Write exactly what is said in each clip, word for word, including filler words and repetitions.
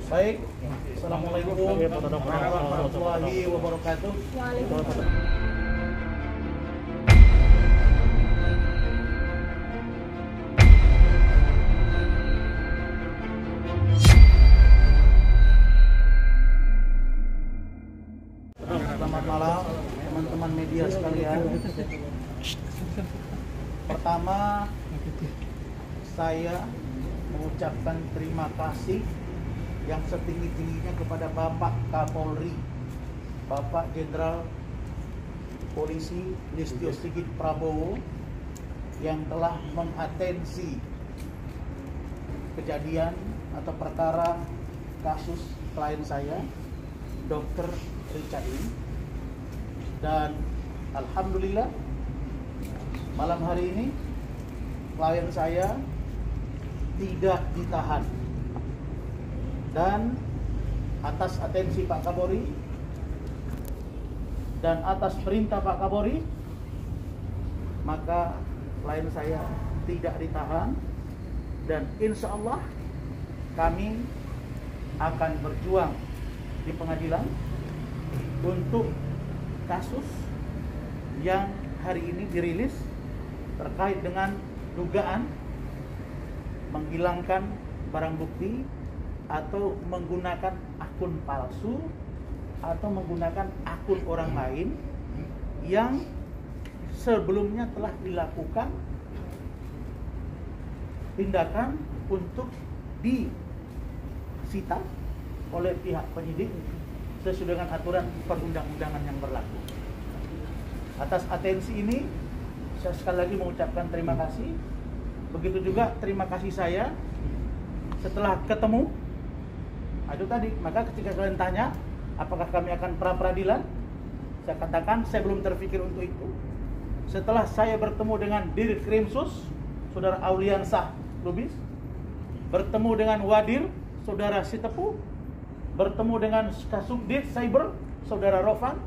Baik, Assalamualaikum warahmatullahi wabarakatuh. Selamat malam teman-teman media sekalian. Pertama, saya mengucapkan terima kasih yang setinggi-tingginya kepada Bapak Kapolri, Bapak Jenderal Polisi Listio Sigit Prabowo yang telah mengatensi kejadian atau perkara kasus klien saya, Dokter Richard Lee. Dan alhamdulillah malam hari ini klien saya tidak ditahan. Dan atas atensi Pak Kapolri dan atas perintah Pak Kapolri, maka klien saya tidak ditahan. Dan insya Allah kami akan berjuang di pengadilan untuk kasus yang hari ini dirilis terkait dengan dugaan menghilangkan barang bukti atau menggunakan akun palsu atau menggunakan akun orang lain yang sebelumnya telah dilakukan tindakan untuk disita oleh pihak penyidik sesuai dengan aturan perundang-undangan yang berlaku. Atas atensi ini saya sekali lagi mengucapkan terima kasih. Begitu juga terima kasih saya setelah ketemu. Itu tadi, maka ketika kalian tanya apakah kami akan pra-peradilan, saya katakan saya belum terpikir untuk itu. Setelah saya bertemu dengan Dir Krimsus, Saudara Auliansah Lubis, bertemu dengan Wadir, Saudara Sitepu, bertemu dengan Kasubdit Cyber, Saudara Rofan,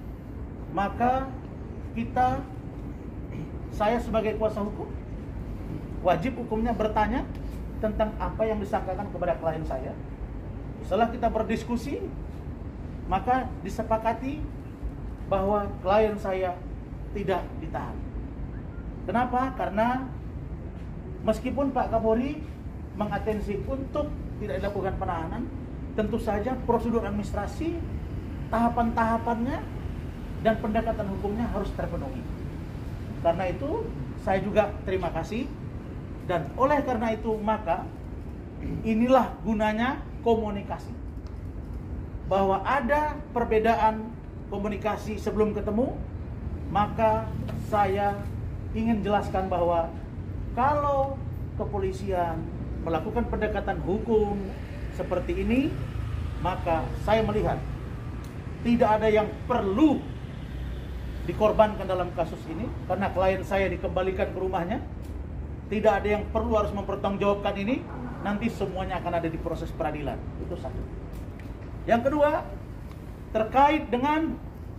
maka kita, saya sebagai kuasa hukum, wajib hukumnya bertanya tentang apa yang disangkakan kepada klien saya. Setelah kita berdiskusi, maka disepakati bahwa klien saya tidak ditahan. Kenapa? Karena meskipun Pak Kapolri mengatensi untuk tidak dilakukan penahanan, tentu saja prosedur administrasi, tahapan-tahapannya, dan pendekatan hukumnya harus terpenuhi. Karena itu, saya juga terima kasih. Dan oleh karena itu, maka inilah gunanya komunikasi. Bahwa ada perbedaan komunikasi sebelum ketemu, maka saya ingin jelaskan bahwa kalau kepolisian melakukan pendekatan hukum seperti ini, maka saya melihat tidak ada yang perlu dikorbankan dalam kasus ini, karena klien saya dikembalikan ke rumahnya. Tidak ada yang perlu harus mempertanggungjawabkan ini. Nanti semuanya akan ada di proses peradilan. Itu satu. Yang kedua, terkait dengan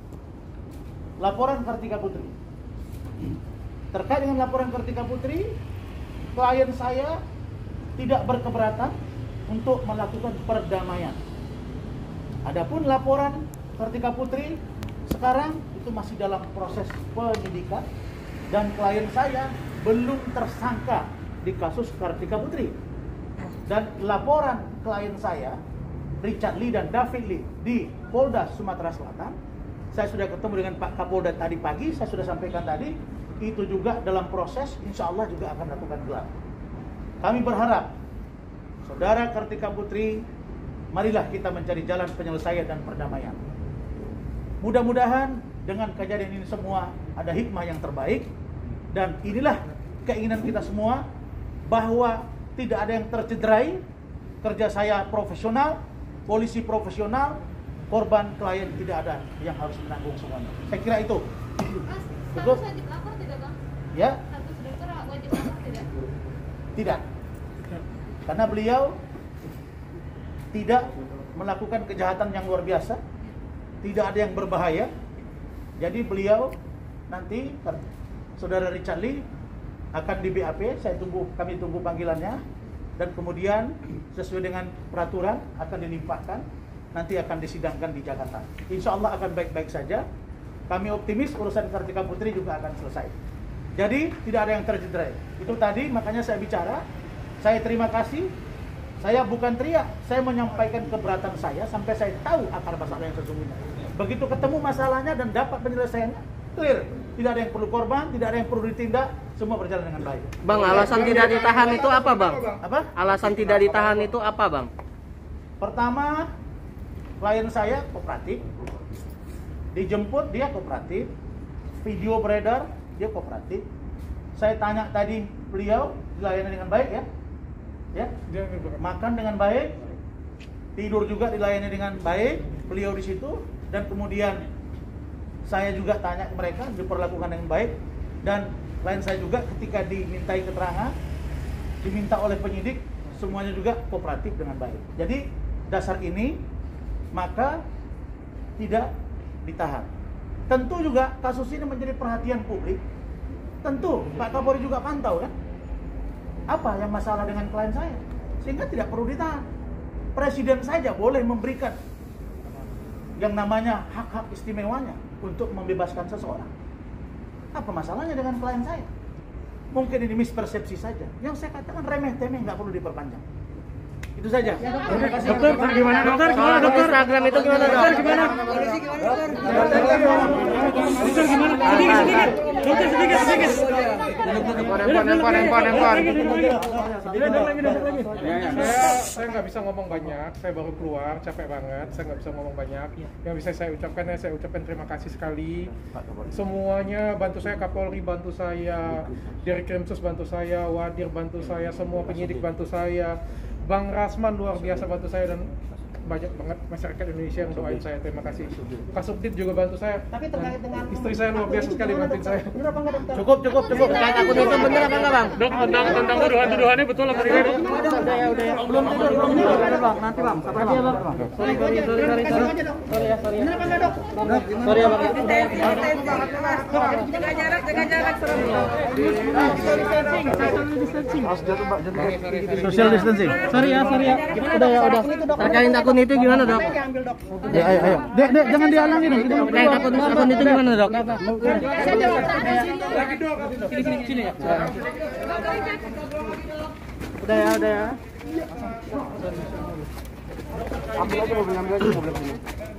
laporan Kartika Putri. Terkait dengan laporan Kartika Putri, klien saya tidak berkeberatan untuk melakukan perdamaian. Adapun laporan Kartika Putri sekarang itu masih dalam proses penyidikan dan klien saya belum tersangka di kasus Kartika Putri. Dan laporan klien saya, Richard Lee dan David Lee di Polda Sumatera Selatan, saya sudah ketemu dengan Pak Kapolda tadi pagi, saya sudah sampaikan tadi, itu juga dalam proses, insya Allah juga akan melakukan gelar. Kami berharap, Saudara Kartika Putri, marilah kita mencari jalan penyelesaian dan perdamaian. Mudah-mudahan dengan kejadian ini semua ada hikmah yang terbaik, dan inilah keinginan kita semua, bahwa tidak ada yang tercederai. Kerja saya profesional, polisi profesional, korban klien tidak ada yang harus menanggung semuanya. Saya kira itu. Mas, Betul? status wajib lapor tidak, Bang? Ya? Status dokter wajib lapor tidak? Tidak. Karena beliau tidak melakukan kejahatan yang luar biasa, tidak ada yang berbahaya. Jadi beliau nanti, Saudara Richard Lee akan di B A P, saya tunggu, kami tunggu panggilannya, dan kemudian sesuai dengan peraturan akan dilimpahkan, nanti akan disidangkan di Jakarta. Insya Allah akan baik-baik saja. Kami optimis urusan Kartika Putri juga akan selesai. Jadi tidak ada yang tercederai. Itu tadi makanya saya bicara, saya terima kasih. Saya bukan teriak, saya menyampaikan keberatan saya sampai saya tahu akar masalah yang sesungguhnya. Begitu ketemu masalahnya dan dapat penyelesaiannya, clear. Tidak ada yang perlu korban, tidak ada yang perlu ditindak, semua berjalan dengan baik. Bang, alasan tidak ditahan itu apa, Bang? Apa? Alasan tidak ditahan itu apa, Bang? Pertama, klien saya kooperatif. Dijemput dia kooperatif. Video beredar, dia kooperatif. Saya tanya tadi, beliau dilayani dengan baik ya? Ya, makan dengan baik, tidur juga dilayani dengan baik, beliau di situ, dan kemudian saya juga tanya ke mereka, diperlakukan dengan baik, dan klien saya juga ketika dimintai keterangan, diminta oleh penyidik, semuanya juga kooperatif dengan baik. Jadi dasar ini maka tidak ditahan. Tentu juga kasus ini menjadi perhatian publik. Tentu Pak Kapolri juga pantau kan, apa yang masalah dengan klien saya, sehingga tidak perlu ditahan. Presiden saja boleh memberikan yang namanya hak-hak istimewanya untuk membebaskan seseorang. Apa masalahnya dengan klien saya? Mungkin ini mispersepsi saja. Yang saya katakan remeh-temeh, nggak perlu diperpanjang. Itu saja. Terima kasih. Dokter, gimana dokter? Gimana dokter? Instagram itu gimana dokter? Gimana? Dokter gimana? Sedikit, sedikit. Dokter sedikit, sedikit. Handphone, handphone, handphone, handphone. Saya saya nggak bisa ngomong banyak. Saya baru keluar, capek banget. Saya nggak bisa ngomong banyak. Yang bisa saya ucapkan ya saya ucapkan terima kasih sekali. Semuanya bantu saya, Kapolri bantu saya, Dirkrimsus bantu saya, Wadir bantu saya, semua penyidik bantu saya. Bang Rasman luar biasa bantu saya, dan banyak banget masyarakat Indonesia yang doain saya. Terima kasih. Kasubdit juga bantu saya. Tapi terkait dengan istri saya luar biasa sekali bantuin saya. Cukup, cukup, cukup. Terkait akun itu bener apa enggak, Bang? Dok, tentang tentang tuduhan-tuduhannya betul apa tidak? Dok? Udah ya, udah ya. Belum tidur, belum tidur. Bang, nanti Bang. Sabar ya, Bang. Sorry, sorry, sorry, sorry. Sorry ya, sorry. Bener apa enggak, Dok? Sorry ya, Bang. Jaga jarak, jaga jarak. Social distancing. Sorry ya, sorry ya. Udah ya, udah. Terkait akun itu gimana, Dok? Ya, ayo, ayo. Dek, dek, jangan dihalangi dong. Terkait akun akun itu gimana, Dok? Sini sini sini ya. Udah ya, udah ya. Ambil aja mobil, ambil aja mobil ini.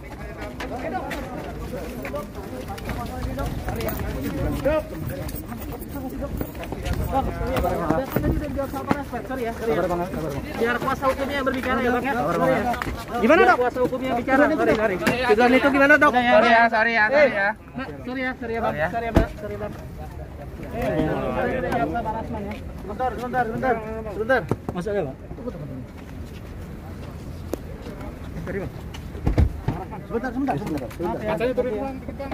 Dok. Sorry ya, sorry ya. Biar kuasa hukumnya yang berbicara ya, Bang. Gimana, Dok? Kuasa hukumnya yang bicara. Sorry, sorry. Tuduhan itu gimana, Dok? Sorry ya, sorry ya, sorry ya. Sorry ya, sorry ya, Bang. Sorry ya, Bang. Sorry, Bang. Eh, Sebentar, sebentar, sebentar. Sebentar. Masuk ya, Bang. Sebentar, sebentar, sebentar. Kacanya turun dikit, Bang.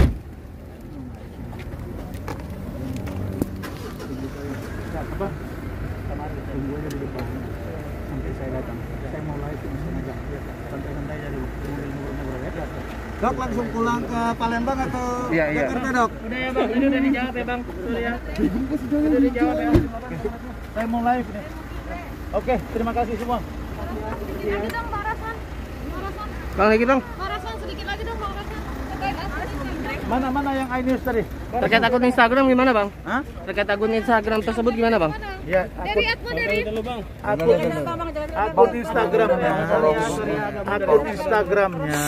Apa? Kemarin tunggu aja di depan sampai saya datang. Saya mau live di sana aja. Santai-santai aja dulu. Ngobrol-ngobrol ya. Dok, langsung pulang ke Palembang atau Iya, iya. Jakarta, Dok? Udah ya, Bang. Ini udah dijawab ya, Bang. Sorry ya. Udah dijawab ya. Saya mau live nih. Oke, terima kasih semua. Sedikit lagi dong, Bang Rasman. Bang Rasman. Bang lagi, Bang. Bang Rasman, sedikit lagi dong, Bang Rasman. Terkait akun Instagram. Mana-mana yang iNews tadi? Terkait akun Instagram gimana, Bang? Hah? Terkait akun Instagram tersebut gimana, Bang? Ya, Dari admin dari akun akun Instagramnya. Akun Instagramnya.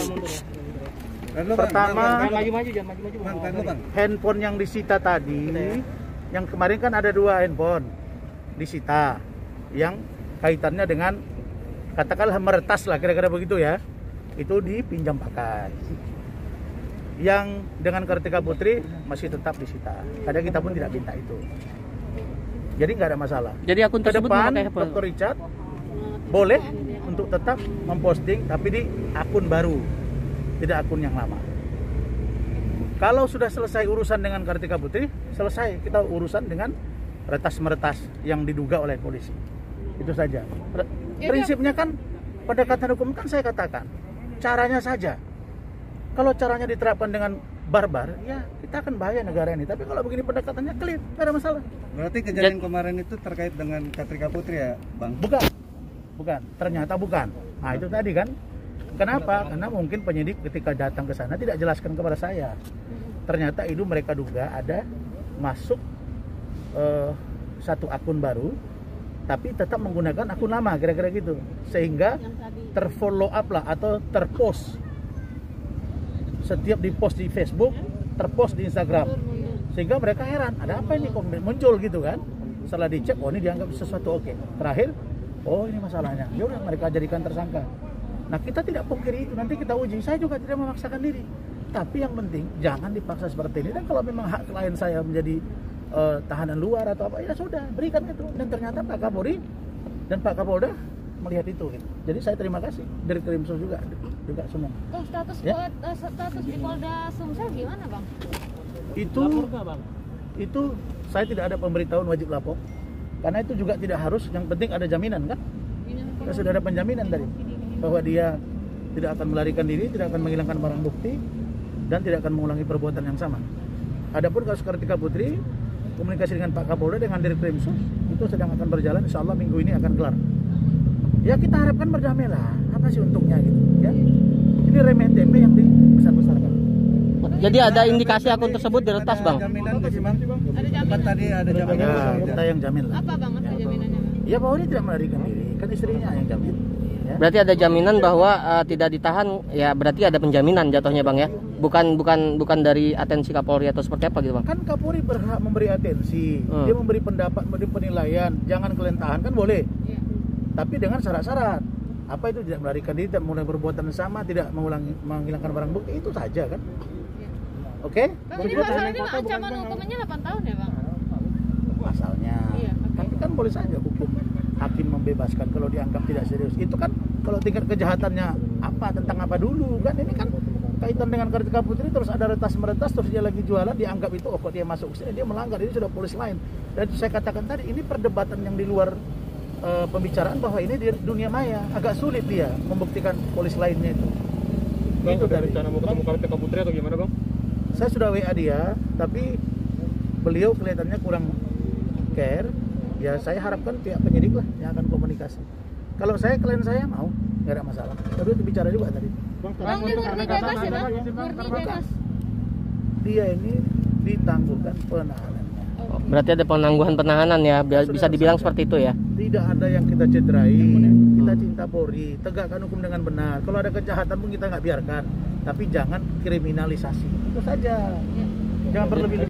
Pertama, Maju-maju, jangan maju-maju. handphone yang disita tadi, yang kemarin kan ada dua handphone disita, yang kaitannya dengan katakanlah meretas lah kira-kira begitu ya, itu dipinjam pakai. Yang dengan Kartika Putri masih tetap disita. Kadang kita pun tidak minta itu. Jadi nggak ada masalah. Jadi akun Ke tersebut depan memakai apa? dokter Richard boleh untuk tetap memposting tapi di akun baru, tidak akun yang lama. Kalau sudah selesai urusan dengan Kartika Putri, selesai kita urusan dengan retas-meretas yang diduga oleh polisi. Itu saja. Prinsipnya kan pendekatan hukum kan saya katakan, caranya saja. Kalau caranya diterapkan dengan barbar, ya kita akan bahaya negara ini. Tapi kalau begini pendekatannya clear, nggak ada masalah. Berarti kejadian kemarin itu terkait dengan Kartika Putri ya, Bang? Bukan, bukan. Ternyata bukan. Nah itu tadi kan. Kenapa? Karena mungkin penyidik ketika datang ke sana tidak jelaskan kepada saya. Ternyata itu mereka duga ada masuk uh, satu akun baru, tapi tetap menggunakan akun lama, kira-kira gitu. Sehingga terfollow up lah atau terpost. Setiap di post di Facebook, terpost di Instagram, sehingga mereka heran, ada apa ini kok muncul gitu kan? Setelah dicek, oh ini dianggap sesuatu oke. Terakhir, oh ini masalahnya. Ya udah mereka jadikan tersangka. Nah kita tidak pungkiri itu, nanti kita uji. Saya juga tidak memaksakan diri, tapi yang penting jangan dipaksa seperti ini. Dan kalau memang hak klien saya menjadi uh, tahanan luar atau apa, ya sudah berikan itu. Dan ternyata Pak Kapolri dan Pak Kapolda melihat itu gitu. Jadi saya terima kasih dari Krimsus juga juga semua. Oh, status Ya? uh, status di Polda Sumsel gimana, Bang? Itu itu saya tidak ada pemberitahuan wajib lapor karena itu juga tidak harus, yang penting ada jaminan kan. Kita sudah ada penjaminan tadi bahwa dia tidak akan melarikan diri, tidak akan menghilangkan barang bukti, dan tidak akan mengulangi perbuatan yang sama. Adapun kasus Kartika Putri, komunikasi dengan Pak Kapolda dengan Dirkrimsus itu sedang akan berjalan, insya Allah minggu ini akan kelar. Ya kita harapkan berdamai lah, apa sih untungnya gitu ya. Ini remeh temeh yang dibesar-besarkan. Jadi ada indikasi akun tersebut diretas, Bang? Ada jaminan nggak sih, Bang? Ada jaminan. Kan tadi ada jaminan. Ya, kita yang jamin lah. Apa, Bang, apa jaminannya, Bang? Ya bahwa dia tidak melarikan diri, kan istrinya yang jamin. Ya. Berarti ada jaminan bahwa uh, tidak ditahan, ya berarti ada penjaminan jatuhnya, Bang ya? Bukan bukan bukan dari atensi Kapolri atau seperti apa gitu, Bang? Kan Kapolri berhak memberi atensi, Hmm. dia memberi pendapat, memberi penilaian, jangan kalian tahan kan boleh. Iya. Tapi dengan syarat-syarat. Apa itu tidak melarikan diri, tidak mengulangi perbuatan yang sama, tidak mengulangi menghilangkan barang bukti, itu saja kan. Oke? Bang, ini pasalnya ancaman hukumannya delapan tahun ya, Bang? Pasalnya. Iya, oke. Tapi kan boleh saja hukum hakim membebaskan kalau dianggap tidak serius. Itu kan kalau tingkat kejahatannya apa, tentang apa dulu kan. Ini kan kaitan dengan Kartika Putri, terus ada retas meretas, terus dia lagi jualan, dianggap itu oh kok dia masuk ke sini, dia melanggar, ini sudah polis lain. Dan saya katakan tadi, ini perdebatan yang di luar uh, pembicaraan bahwa ini di dunia maya, agak sulit dia membuktikan polis lainnya itu. Bang, Itu ada dari rencana mau ketemu Kartika Putri atau gimana, Bang? saya sudah W A dia, tapi beliau kelihatannya kurang care. Ya saya harapkan pihak penyidik lah yang akan komunikasi. Kalau saya, klien saya mau, nggak ada masalah. Tadi itu bicara juga tadi. Bang, ini murni bebas ya, Bang? Murni bebas. Dia ini ditangguhkan penahanannya. Oh, berarti ada penangguhan penahanan ya, bi- bisa dibilang seperti itu ya? Tidak ada yang kita cederai. Kita cinta Polri, tegakkan hukum dengan benar. Kalau ada kejahatan pun kita nggak biarkan, tapi jangan kriminalisasi. Itu saja. Jangan berlebih.